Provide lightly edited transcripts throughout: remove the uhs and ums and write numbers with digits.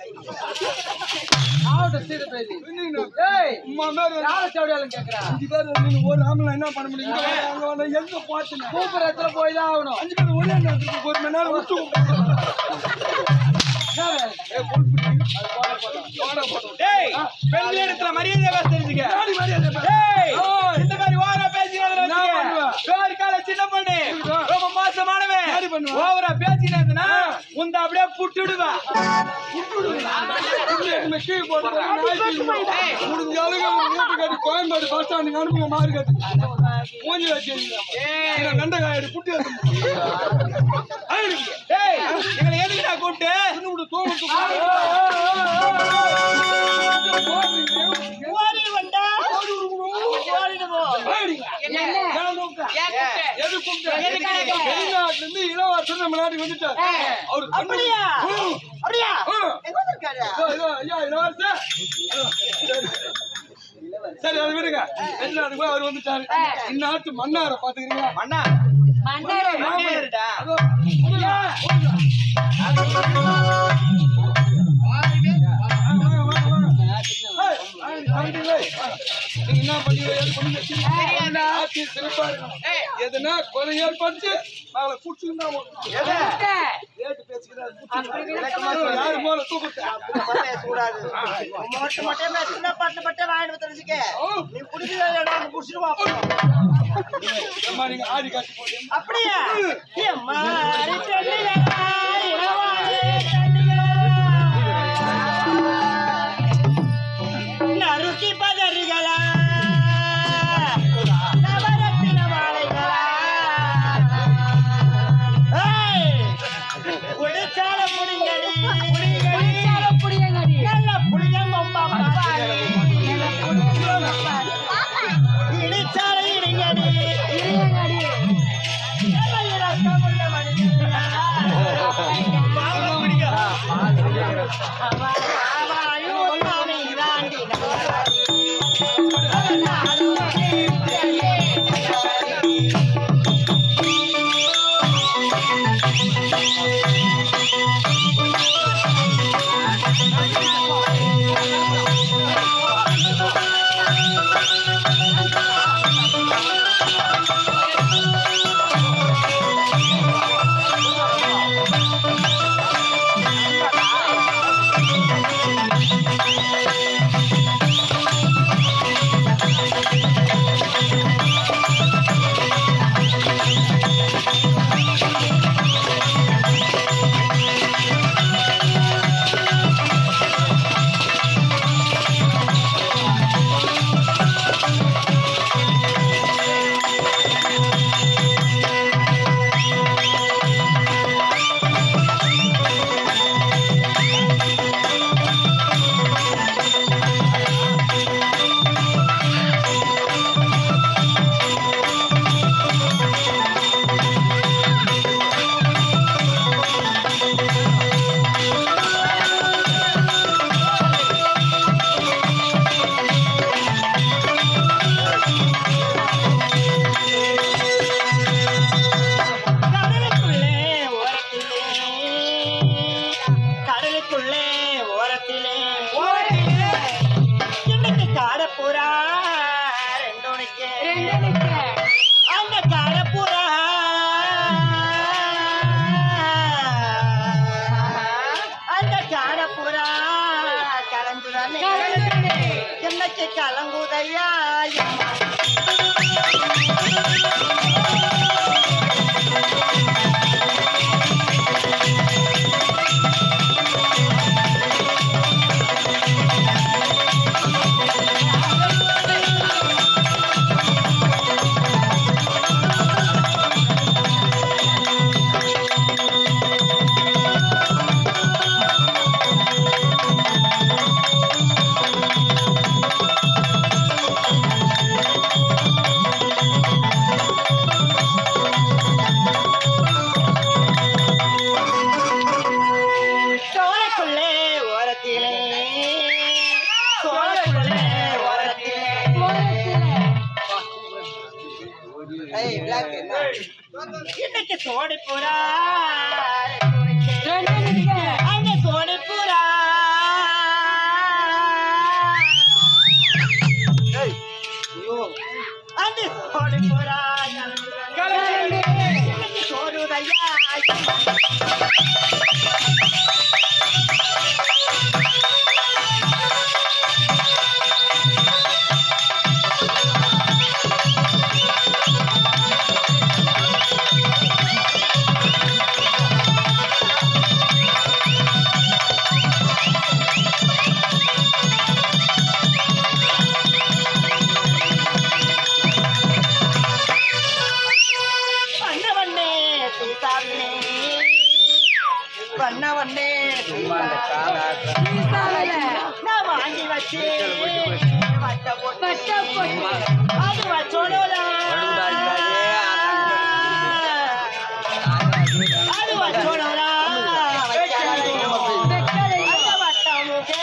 ஆவட்டும் seed பேசி ஏய் யாரை சவுடியாலும் கேட்கறா 5 பேர் ஒரு ஆம்பளை என்ன பண்ண முடியும் அங்க வந்து எங்க போச்சுனா கூப்பிடுற இடத்துல போய் தான் ஆகணும் 5 பேர் ஒரே நேரத்துக்கு ஒரு மணி நேரம் விட்டு டேய் பெண் இடத்துல மரியாதை பேச தெரிஞ்சுக்க டேய் இந்த மாதிரி ஓவரா பேசினாதே பேர் கால சின்ன பொண்ணு ரொம்ப மோசமானவன் ஓவரா பேசினாதனா உந்த அப்படியே புட்டுடுவா கீ போடுற முடிஞ்ச அளவுக்கு மூட்டு கட்டி கோயம்பேடு பஸ் ஸ்டாண்டுக்கு அனுப்புங்க மாறு கட்டி மூஞ்சி வச்சிருக்கீங்க வெண்டைக்காய் புட்டு டேய் எங்களை எதுக்கு நான் கூப்பிட்டு ஓடி வந்தா இளவரசர் நம்ம நாட்டுக்கு வந்துட்டார் அவரு அப்படியா அப்படியா எங்க வந்திருக்காரு ஐயா இளவரசர் சரி அது விடுங்க வெளிநாட்டுக்கு அவர் வந்துட்டாரு இந்நாட்டு மன்னாரை பாத்துக்கிறீங்களா மன்னா மன்னாருடா என்ன எதுனா கொலை ஏற்படுத்தி நாளை குடிச்சுன்னா யாரு போல தூக்கத்தை நீ குடிச்சு குடிச்சிருவான் நீங்க ஆடி காட்டி போட்டீங்க அப்படியா நறுக்கி பதறுகளா நவரத்தின மாலைகளா குடிச்சால புடிங்கடி நல்ல புளியங்கொம்பா இடிச்சால இடிங்கடி கலங்குதையா இன்னைக்கு சோடி புறா அங்க சோடி புறா கோடி போரா கிளம்பி சோறுதையா பண்ணவண்ணே நான் வாங்கி வச்சு வட்ட போட்டு அது வச்சோடா அது வச்சோடா வட்டமுகே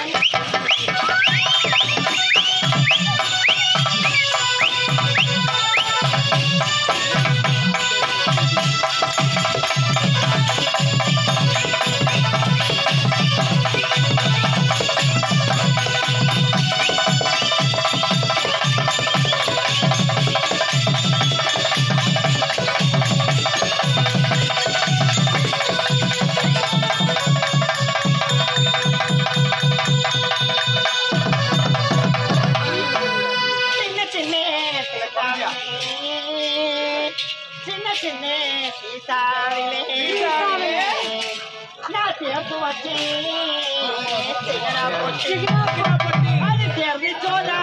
சின்ன சின்ன சீசாவிலே நான் சேர்த்து வச்சேன் அது சேர்ந்து சோழா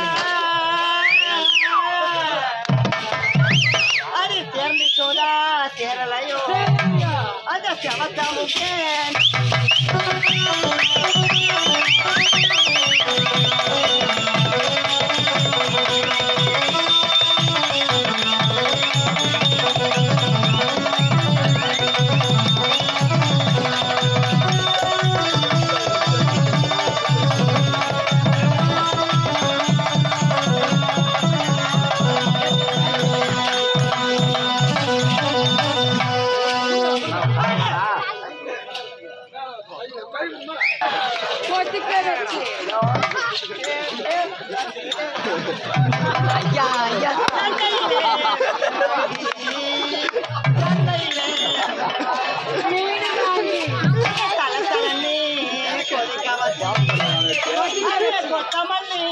அது சேர்ந்து சோழா சேரலையோ அந்த செவத்தாமுக்கே ஐயா ஐயா கொத்தமல்லி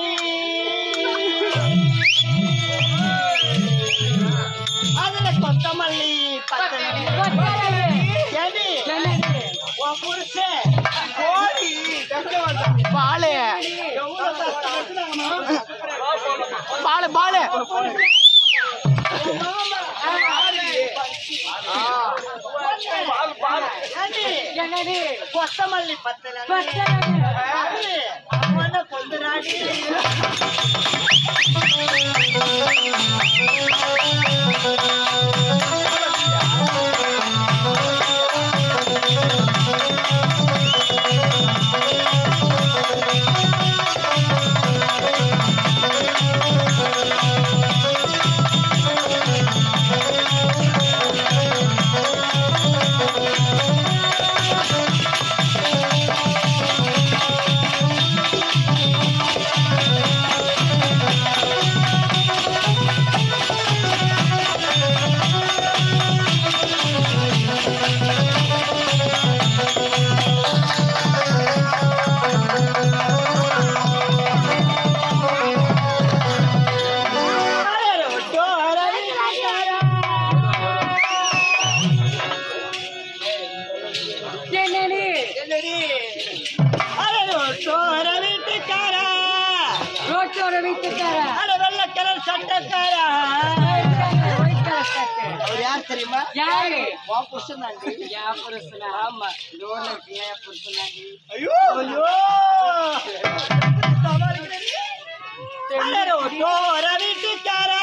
அதுல கொத்தமல்லி பாலு பாலு பாலு கொத்தமல்லி பத்தல கொண்டுராடி வெள்ள கலர் சட்டக்காரா யார் தெரியுமா? யாரு? ஆமா ஐயோ ஐயோ வீட்டுக்காரா